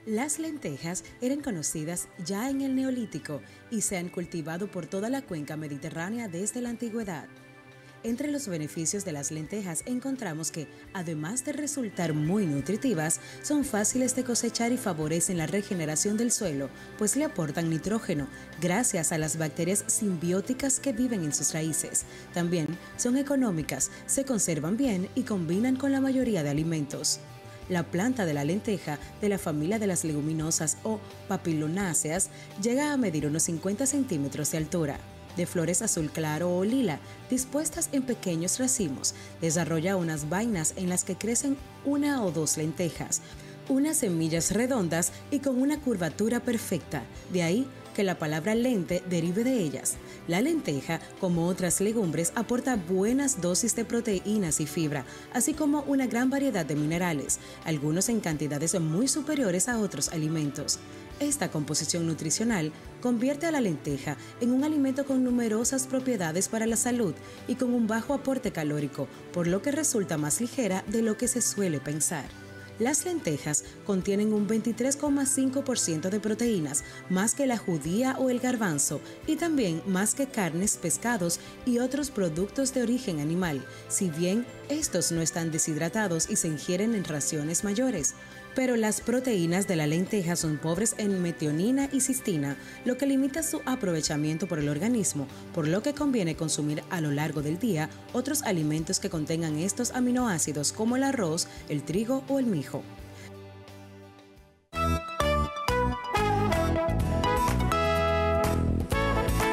Las lentejas eran conocidas ya en el Neolítico y se han cultivado por toda la cuenca mediterránea desde la antigüedad. Entre los beneficios de las lentejas encontramos que, además de resultar muy nutritivas, son fáciles de cosechar y favorecen la regeneración del suelo, pues le aportan nitrógeno gracias a las bacterias simbióticas que viven en sus raíces. También son económicas, se conservan bien y combinan con la mayoría de alimentos. La planta de la lenteja, de la familia de las leguminosas o papilonáceas, llega a medir unos 50 centímetros de altura. De flores azul claro o lila, dispuestas en pequeños racimos, desarrolla unas vainas en las que crecen una o dos lentejas, unas semillas redondas y con una curvatura perfecta, de ahí que la palabra lente derive de ellas. La lenteja, como otras legumbres, aporta buenas dosis de proteínas y fibra, así como una gran variedad de minerales, algunos en cantidades muy superiores a otros alimentos. Esta composición nutricional convierte a la lenteja en un alimento con numerosas propiedades para la salud y con un bajo aporte calórico, por lo que resulta más ligera de lo que se suele pensar. Las lentejas contienen un 23,5% de proteínas, más que la judía o el garbanzo, y también más que carnes, pescados y otros productos de origen animal, si bien estos no están deshidratados y se ingieren en raciones mayores. Pero las proteínas de la lenteja son pobres en metionina y cistina, lo que limita su aprovechamiento por el organismo, por lo que conviene consumir a lo largo del día otros alimentos que contengan estos aminoácidos como el arroz, el trigo o el mijo.